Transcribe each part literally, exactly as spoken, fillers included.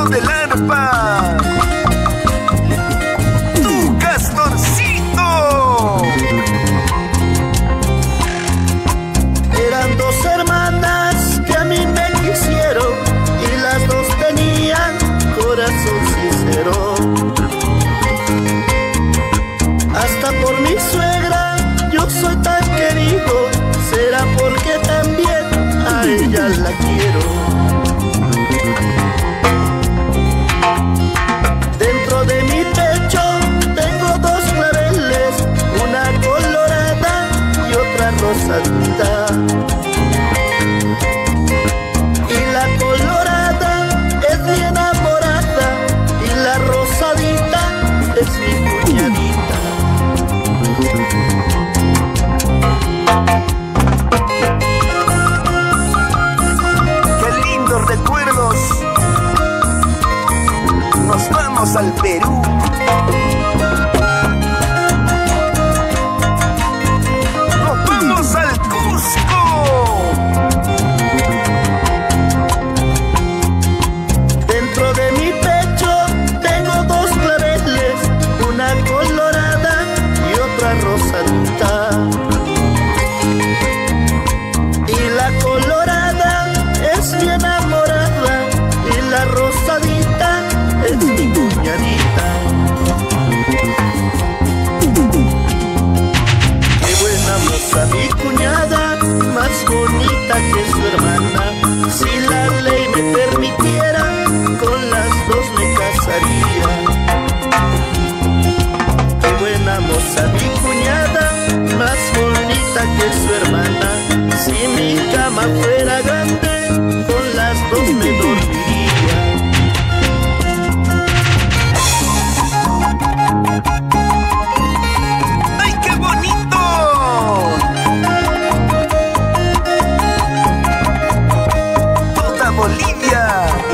Castorcito del arpa. ¡Tu Castorcito! Eran dos hermanas que a mí me quisieron y las dos tenían corazón sincero. Hasta por mi suegra yo soy tan querido, será porque también a ella la quiero. Dentro de mi pecho tengo dos claveles, una colorada y otra rosadita. Y la colorada es mi enamorada y la rosadita es mi cuñadita. ¡Qué lindos recuerdos! Nos vamos al Perú. ¡Nos vamos al Cusco! Dentro de mi pecho tengo dos claveles, una colorada y otra rosadita. Y la colorada es mi enamorada y la rosadita es mi cuñadita. Qué buena moza mi cuñada, más bonita que su hermana. Si la ley me permitiera, con las dos me casaría. Qué buena moza mi cuñada, más bonita que su hermana. Si mi cama fuera grande, con las dos me dormiría. ¡Ay, qué bonito! ¡Toda Bolivia!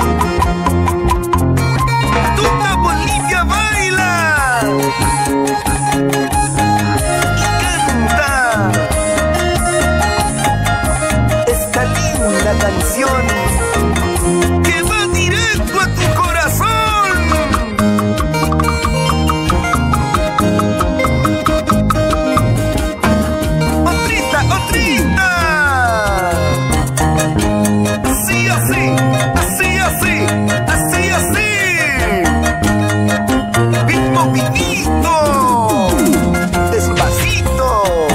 ¡Toda Bolivia baila! ¡Y canta! Esta linda canción que va directo a tu corazón. ¡Otrita, otrita! Así, así, así, así, así, así. Ritmo vivito, despacito.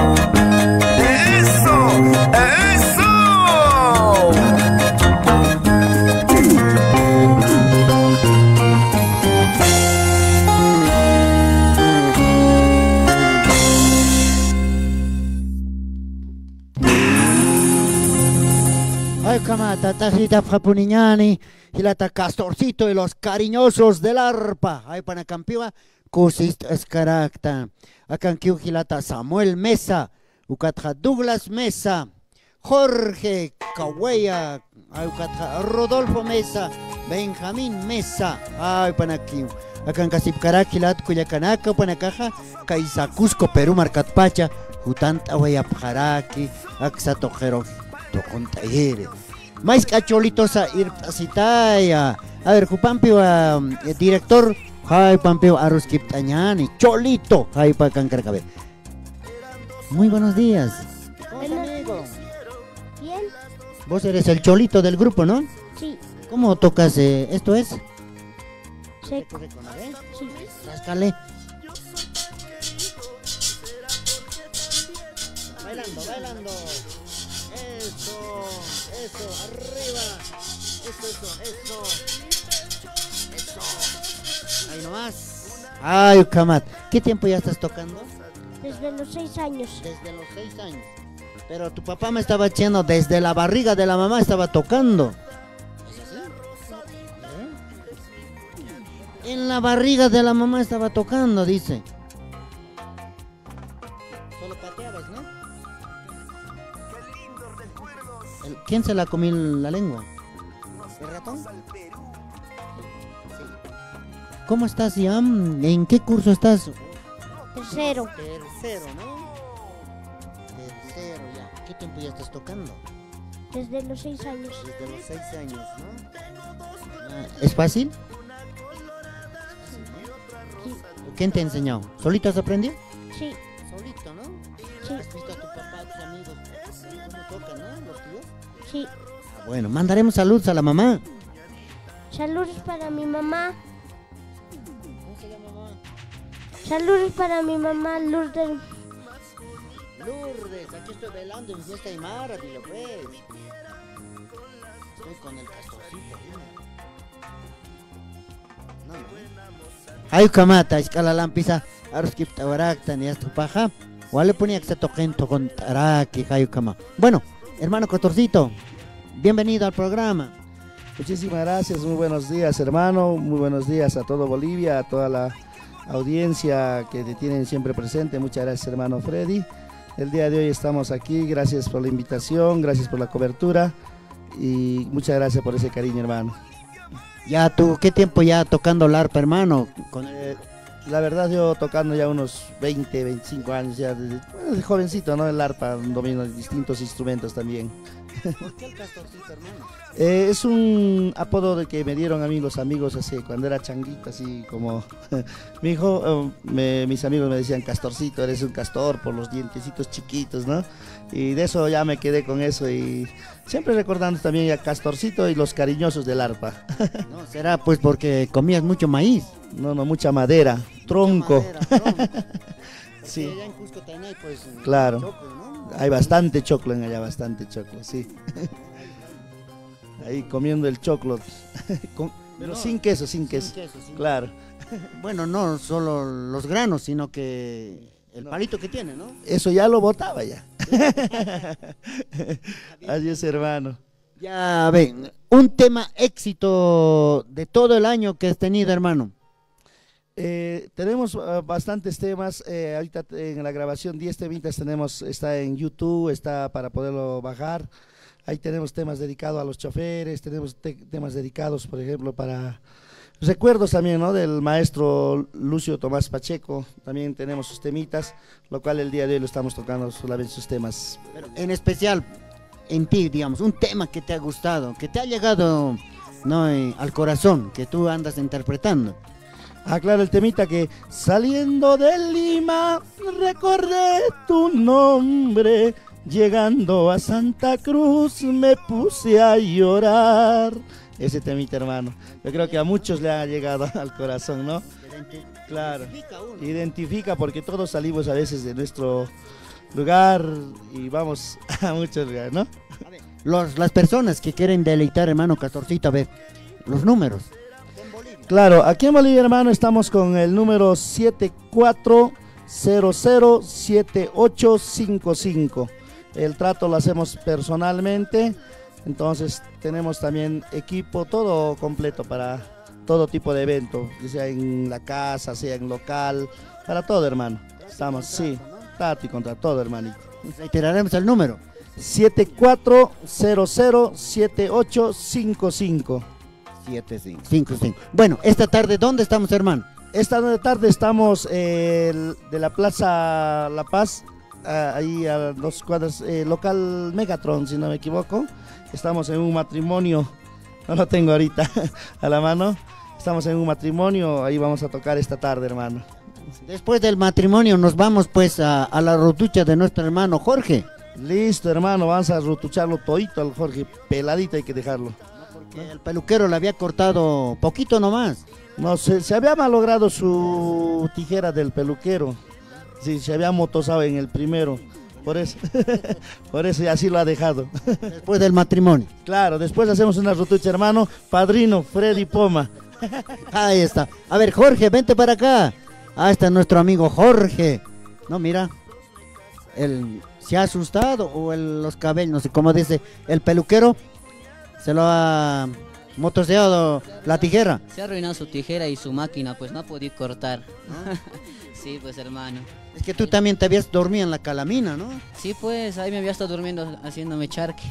Eso, eso. Ay, camata, tajita frapuniñani, y la Castorcito y los cariñosos del arpa. Ay, panacampiwa, cusist escaracta. Acanquiu gilata Samuel Mesa, ucatja Douglas Mesa, Jorge Cahueya, ay, ucatja Rodolfo Mesa, Benjamín Mesa, ay, panaquiu. Acan casipcarac gilat cuyacanaca, panacaja, Caiza Cusco, Perú, Marcatpacha, Jutanta Huayapjaraki, Axatojero. Con talleres. Mais cacholitos a ir a A ver, Jupampio, uh, director, Jai Pampio Aruskiptañani, Cholito, Jai Pacancarcabe. Muy buenos días. ¿Cómo es, amigo? Bien. Vos eres el Cholito del grupo, ¿no? Sí. ¿Cómo tocas? Eh, ¿Esto es? Seco. Sí. Ráscale. Bailando, bailando. Eso, eso, arriba. Eso, eso, eso. Eso. Ahí nomás. Ay, Ucamat. ¿Qué tiempo ya estás tocando? Desde los seis años. Desde los seis años. Pero tu papá me estaba echando desde la barriga de la mamá estaba tocando. ¿Es así? ¿Eh? En la barriga de la mamá estaba tocando, dice. Solo pateabas, ¿no? El- ¿Quién se la comió la lengua? ¿El ratón? ¿Cómo estás, Yam? ¿En qué curso estás? Tercero. Tercero, ¿no? Tercero, ya. ¿Qué tiempo ya estás tocando? Desde los seis años. Desde los seis años, ¿no? Ah, ¿es fácil? ¿Quién te enseñó? ¿Solito has aprendido? Sí, Solito, ¿no? sí, ¿Has visto a tu papá, a tus amigos? ¿Cómo tocan, no? Los tíos. sí. Ah, bueno, mandaremos saludos a la mamá. Saludos para mi mamá. ¿Cómo se llama mamá? Saludos para mi mamá Lourdes. Lourdes, aquí estoy bailando en fiesta Aymara, dilo pues. Estoy con el castorcito, dime. No, no. Ay, kamata, escala lampisa, aruskip tawarakta, ni tu paja. Wale ponía que se toquen con taraki, hayu kama. Bueno, hermano Castorcito, bienvenido al programa. Muchísimas gracias, muy buenos días hermano, muy buenos días a todo Bolivia, a toda la audiencia que te tienen siempre presente. Muchas gracias hermano Freddy. El día de hoy estamos aquí, gracias por la invitación, gracias por la cobertura y muchas gracias por ese cariño hermano. Ya tú, ¿qué tiempo ya tocando el arpa, hermano? Con el- Eh, la verdad yo tocando ya unos veinte, veinticinco años, ya desde, bueno, desde jovencito, ¿no? El arpa, domino distintos instrumentos también. ¿Por qué el castorcito, hermano? Eh, es un apodo de que me dieron a mí los amigos así, cuando era changuito, así como mi hijo, eh, me- mis amigos me decían Castorcito, eres un castor por los dientecitos chiquitos, ¿no? Y de eso ya me quedé con eso y siempre recordando también a Castorcito y los cariñosos del arpa. No, será pues porque comías mucho maíz. No, no, mucha madera, tronco. Mucha madera, tronco. Sí. Allá en Cusco también hay pues Claro. choclo, ¿no? Hay bastante choclo en allá, bastante choclo, sí. Ahí comiendo el choclo, con- pero No, sin queso, sin sin queso. queso, sin- Claro. Bueno, no solo los granos, sino que el No. palito que tiene, ¿no? Eso ya lo botaba ya. Así es, hermano. Ya ven, un tema éxito de todo el año que has tenido, hermano. Eh, tenemos ah, bastantes temas. eh, ahorita en la grabación diez temitas tenemos, está en YouTube, está para poderlo bajar. Ahí tenemos temas dedicados a los choferes, tenemos te- temas dedicados, por ejemplo, para recuerdos también, ¿no? Del maestro Lucio Tomás Pacheco. También tenemos sus temitas, lo cual el día de hoy lo estamos tocando solamente sus temas. Pero en especial en ti, digamos, un tema que te ha gustado, que te ha llegado, no, eh, al corazón, que tú andas interpretando. Ah, claro, el temita que saliendo de Lima recordé tu nombre, llegando a Santa Cruz me puse a llorar. Ese temita, hermano, yo creo que a muchos le ha llegado al corazón, ¿no? Claro, identifica porque todos salimos a veces de nuestro lugar y vamos a muchos lugares, ¿no? Los, las personas que quieren deleitar, hermano Castorcito, a ver, los números. Claro, aquí en Bolivia, hermano, estamos con el número siete cuatro cero cero siete ocho cinco cinco. El trato lo hacemos personalmente, entonces tenemos también equipo, todo completo para todo tipo de evento, ya sea en la casa, sea en local, para todo, hermano. Estamos, sí, trato y contra todo, hermanito. Reiteraremos el número. siete cuatro cero cero siete ocho cinco cinco. siete cinco cinco cinco. Bueno, esta tarde, ¿dónde estamos, hermano? Esta tarde estamos eh, de la Plaza La Paz, ah, ahí a dos cuadras, eh, local Megatron, si no me equivoco. Estamos en un matrimonio, no lo tengo ahorita a la mano. Estamos en un matrimonio, ahí vamos a tocar esta tarde, hermano. Después del matrimonio nos vamos pues a, a la rotucha de nuestro hermano Jorge. Listo, hermano, vamos a rotucharlo todito al Jorge, peladito hay que dejarlo. Que el peluquero le había cortado poquito nomás. No, se, se había malogrado su tijera del peluquero. Sí, se había motosado en el primero. Por eso, por eso y así lo ha dejado. Después del matrimonio. Claro, después hacemos una rotucha, hermano. Padrino, Freddy Poma. Ahí está. A ver, Jorge, vente para acá. Ah, está nuestro amigo Jorge. No, mira. El, ¿se ha asustado o el- los cabellos? No sé cómo dice. El peluquero se lo ha motoseado la tijera. Se ha arruinado su tijera y su máquina, pues no ha podido cortar. Sí, pues hermano. Es que tú también te habías dormido en la calamina, ¿no? Sí, pues ahí me había estado durmiendo haciéndome charque.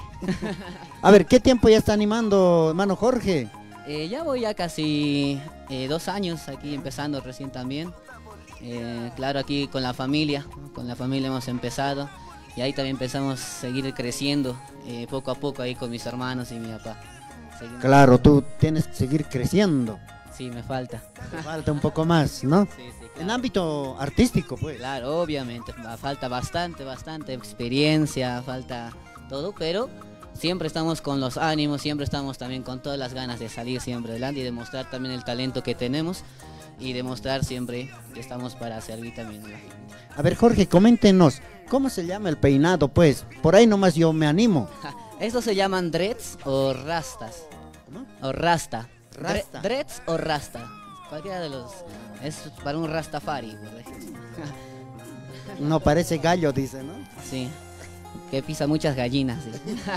A ver, ¿qué tiempo ya está animando, hermano Jorge? Eh, ya voy ya casi eh, dos años aquí empezando recién también. Eh, claro, aquí con la familia, ¿no? Con la familia hemos empezado y ahí también empezamos a seguir creciendo eh, poco a poco ahí con mis hermanos y mi papá. seguimos Claro, creciendo. tú tienes que seguir creciendo. Sí, me falta. Te falta un poco más, ¿no? Sí, sí, En claro. ámbito artístico, pues. Claro, obviamente, fa- falta bastante, bastante experiencia, falta todo, pero siempre estamos con los ánimos, siempre estamos también con todas las ganas de salir siempre adelante y demostrar también el talento que tenemos y demostrar siempre que estamos para servir también a la gente. A ver, Jorge, coméntenos, ¿cómo se llama el peinado, pues? Por ahí nomás yo me animo. Ja, estos se llaman dreads o rastas, ¿Cómo? o rasta. Dre- Rasta. Dreads o rasta, cualquiera de los, es para un rastafari, por ejemplo. No parece gallo, dice, ¿no? Sí, que pisa muchas gallinas. sí.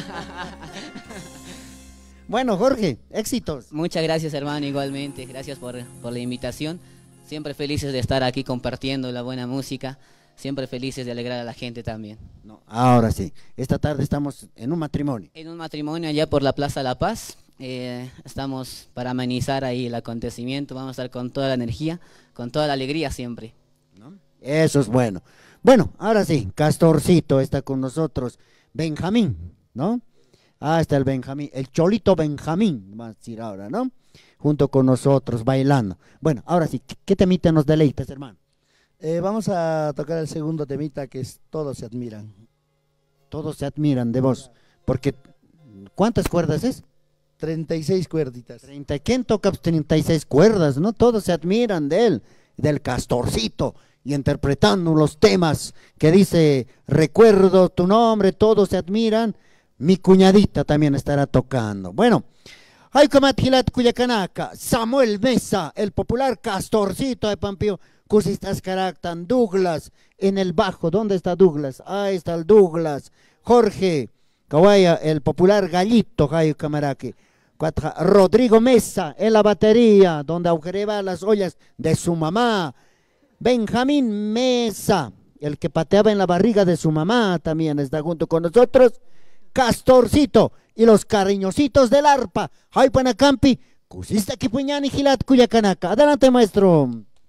Bueno, Jorge, éxitos. Muchas gracias, hermano, igualmente. Gracias por, por la invitación. Siempre felices de estar aquí compartiendo la buena música. Siempre felices de alegrar a la gente también. No, ahora sí, esta tarde estamos en un matrimonio. En un matrimonio allá por la Plaza La Paz. eh, estamos para amenizar ahí el acontecimiento. Vamos a estar con toda la energía, con toda la alegría siempre. ¿No? Eso es bueno. Bueno, ahora sí, Castorcito está con nosotros. Benjamín, ¿no? Ah, está el Benjamín, el Cholito Benjamín, vamos a decir ahora, ¿no? Junto con nosotros, bailando. Bueno, ahora sí, ¿qué, qué temita nos deleitas, hermano? Eh, vamos a tocar el segundo temita que es Todos se admiran. Todos se admiran de vos, porque ¿cuántas cuerdas es? treinta y seis cuerditas. treinta. ¿Quién toca treinta y seis cuerdas? No, todos se admiran de él, del Castorcito, y interpretando los temas que dice, recuerdo tu nombre, todos se admiran. Mi cuñadita también estará tocando. Bueno, hay Hilat Cuyacanaca, Samuel Mesa, el popular Castorcito de Pampío, Cusistas Caractan, Douglas en el bajo. ¿Dónde está Douglas? Ahí está el Douglas. Jorge Kawaya, el popular Gallito, Jayo Camaraki. Cuatro, Rodrigo Mesa en la batería, donde agujereba las ollas de su mamá. Benjamín Mesa, el que pateaba en la barriga de su mamá, también está junto con nosotros. Castorcito y los cariñositos del arpa. Hay Panacampi, Cusista Kipuñani, Gilat Cuyacanaca. Adelante, maestro.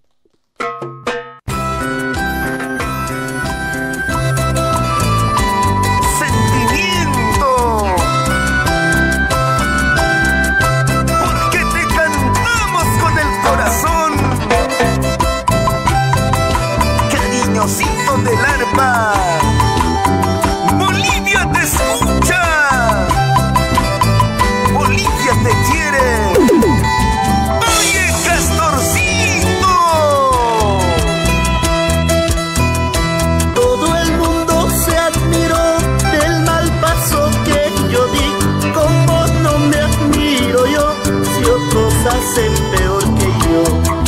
Sentimiento, porque te cantamos con el corazón. Cariñosito del arpa, Bolivia te escucha, Bolivia te quiere. Oye, Castorcito, Todo el mundo se admiró del mal paso que yo di. Como no me admiro yo, si otros hacen peor que yo.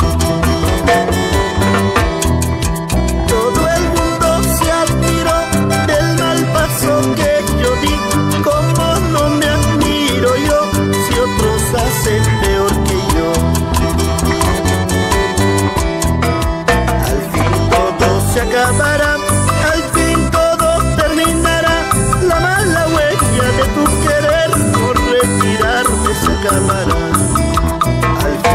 Todo el mundo se admiró del mal paso que yo di. Como no me admiro yo, si otros hacen peor que yo. Al fin todo se acabará, al fin todo terminará. La mala huella de tu querer por retirarme se acabará. Al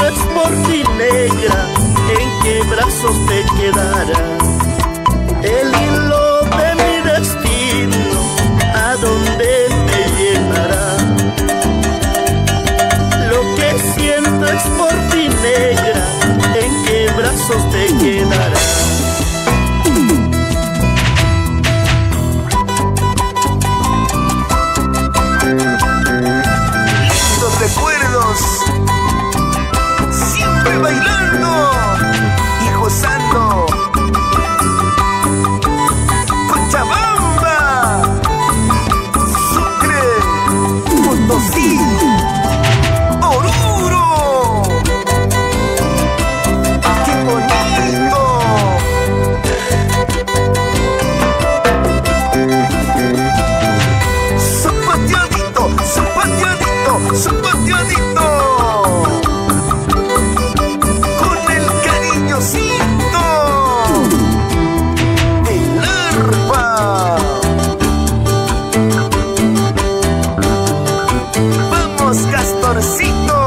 es por ti, negra, en qué brazos te quedará. El hilo de mi destino, ¿a dónde me llevará? Lo que siento es por ti, negra, en qué brazos te quedará. Lindos recuerdos, siempre bailando y gozando. Cochabamba, Sucre, Potosí, Oruro. ¡Qué bonito! Zapateadito, zapateadito, zapateadito. Con el cariñosito del arpa. Vamos, Castorcito.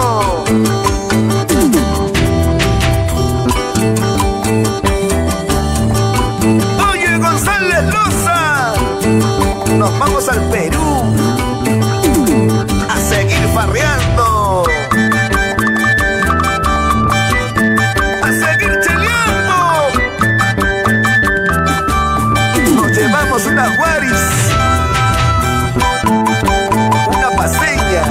Oye, González Loza, nos vamos al Perú a seguir farreando, a seguir cheleando. Nos llevamos una guaris, una paseña.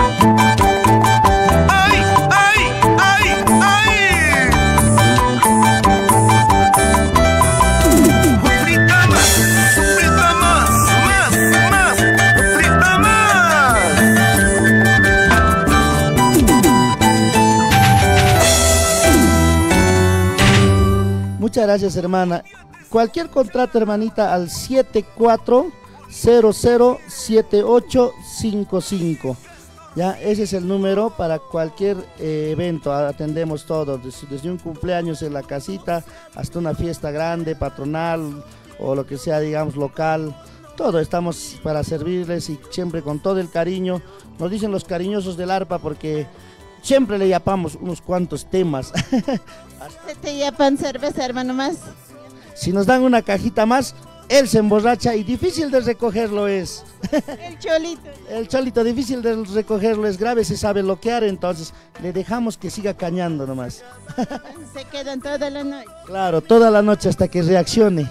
¡Ay, ay, ay, ay! Frita más, frita más, más, más, frita más. Muchas gracias, hermana. Cualquier contrato, hermanita, al siete cuatro cero cero siete ocho cinco cinco. Ya, ese es el número para cualquier eh, evento. Atendemos todo, desde, desde un cumpleaños en la casita hasta una fiesta grande, patronal o lo que sea, digamos, local. Todo estamos para servirles y siempre con todo el cariño. Nos dicen los cariñosos del arpa porque siempre le yapamos unos cuantos temas. ¿Te yapan cerveza, hermano, más? Si nos dan una cajita más, él se emborracha y difícil de recogerlo es. El cholito. El cholito difícil de recogerlo es grave, se sabe bloquear, entonces le dejamos que siga cañando nomás. Se quedan toda la noche. Claro, toda la noche hasta que reaccione.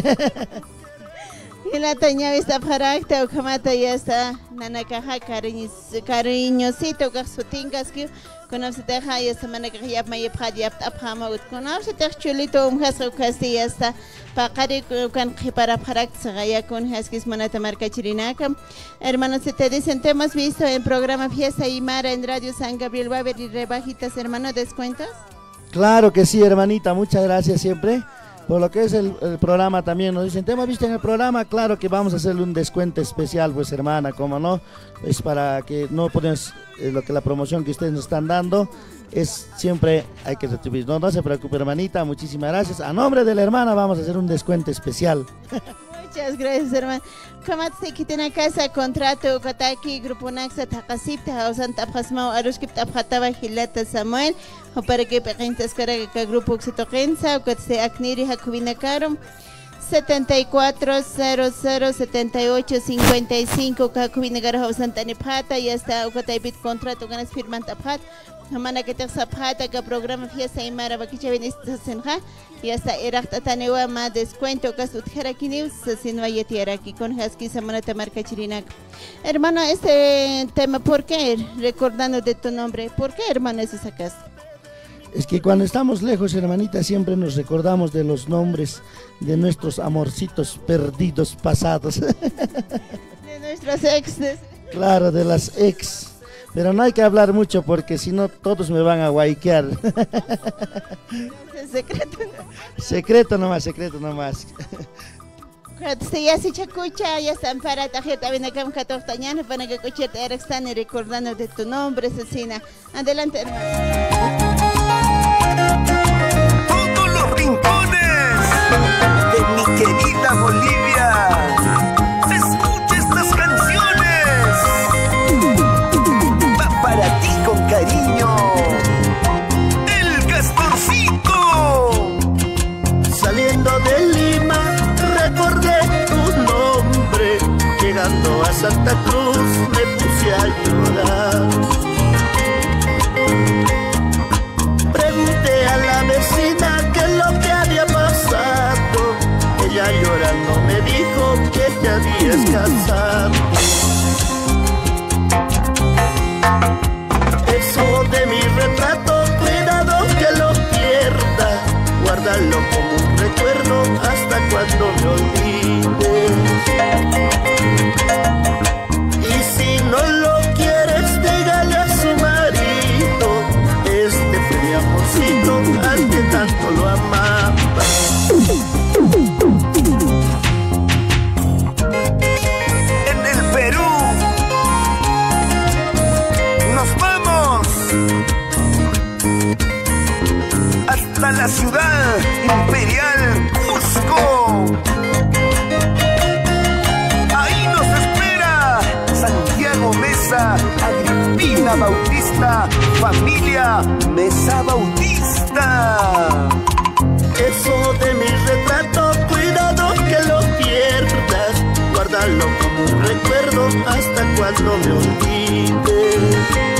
Y la taña está para acta o camata ya está. Nana caja cariñosito que su tingas que con se deja ya está mana que ya me yapha ya apama ut con se te cholito um has que ya está para cari con para para ya con has que es mana marca chirinaka. Hermanos, se te dicen te hemos visto en programa Fiesta y Mara en Radio San Gabriel. Va a haber rebajitas, hermano, descuentos. Claro que sí, hermanita, muchas gracias siempre. Por lo que es el, el programa también nos dicen, ¿te hemos visto en el programa? Claro que vamos a hacerle un descuento especial, pues hermana, ¿cómo no? Es para que no podemos, eh, lo que la promoción que ustedes nos están dando, es siempre hay que retribuir. No, no se preocupe, hermanita, muchísimas gracias. A nombre de la hermana vamos a hacer un descuento especial. Muchas gracias, hermano. Como se quiten a casa contrato Kataki Grupo Naxa Takasip Tausan Tapasmao Aruskip Tapataba Gilata Samuel o para que pequeñas cara que grupo que se toquensa o que se acniri Hakubina Karum setenta y cuatro cero cero setenta y ocho cincuenta y cinco Hakubina Garajo Santani Pata y hasta Ukataibit contrato ganas firman tapat. Hamana que te zapata que programa Fiesta y Mara Baquicha Benista Senja y hasta Erakta Tanewa más descuento que su tierra que se sin vaya tierra aquí con Husky Samana Tamarca Chirinac. Hermano, este tema, ¿por qué? Recordando de tu nombre, ¿por qué, hermano, es esa casa? Es que cuando estamos lejos, hermanita, siempre nos recordamos de los nombres de nuestros amorcitos perdidos pasados. De nuestros exes. Claro, de las ex. Pero no hay que hablar mucho porque si no todos me van a guayquear. Es secreto. Secreto nomás, secreto nomás. Si ya se escucha, ya están para tarjeta, ven acá un catorce años para que escuche te están recordando de tu nombre, asesina. Adelante, hermano. Todos los rincones de mi querida Bolivia. Se escucha estas canciones. Va para ti con cariño. llegando a Santa Cruz me puse a llorar. Pregunté a la vecina qué es lo que había pasado. Ella llorando me dijo que te habías casado. Eso de mi retrato, cuidado que lo pierdas, guárdalo como un recuerdo hasta cuando me olvides. Y si no lo quieres, dígale a su marido, este fue mi amorcito al que tanto lo amaba. En el Perú nos vamos hasta la ciudad imperial Cusco. Ahí nos espera Santiago Mesa, Agripina Bautista, familia Mesa Bautista. Eso de mi retrato, cuidado que lo pierdas, guárdalo como un recuerdo hasta cuando me olvides.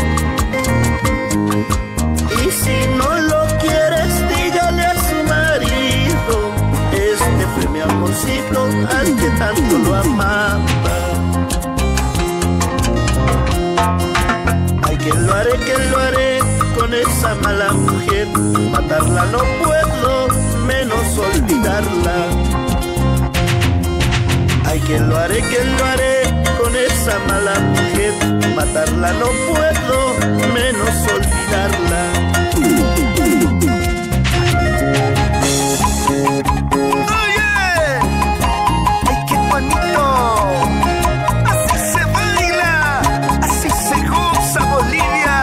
Y si no lo quieres, dígale a su marido, este fue mi amorcito al que tanto lo amaba. Ay, que lo haré, que lo haré con esa mala mujer, matarla no puedo, menos olvidarla. Ay, que lo haré, que lo haré con esa mala mujer, matarla no puedo, menos olvidarla. ¡Oye! ¡Ay, qué bonito! Así se baila, así se goza Bolivia.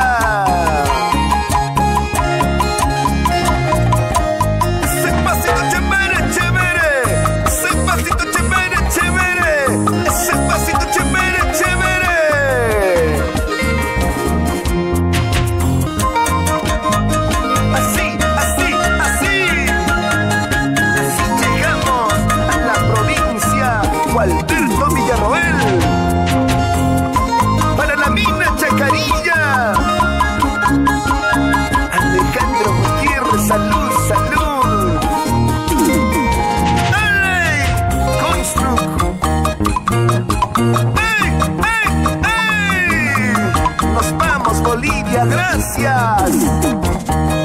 Ese pasito chévere, chévere, ese pasito chévere, chévere, ese pasito chévere, chévere. Así, así, así. Así llegamos a la provincia Gualberto Villarroel, para la mina Chacarilla. Alejandro Gutiérrez, salud, salud. ¡Ay! Construc. ¡Ey, ey, ey! Nos vamos, Bolivia, gracias.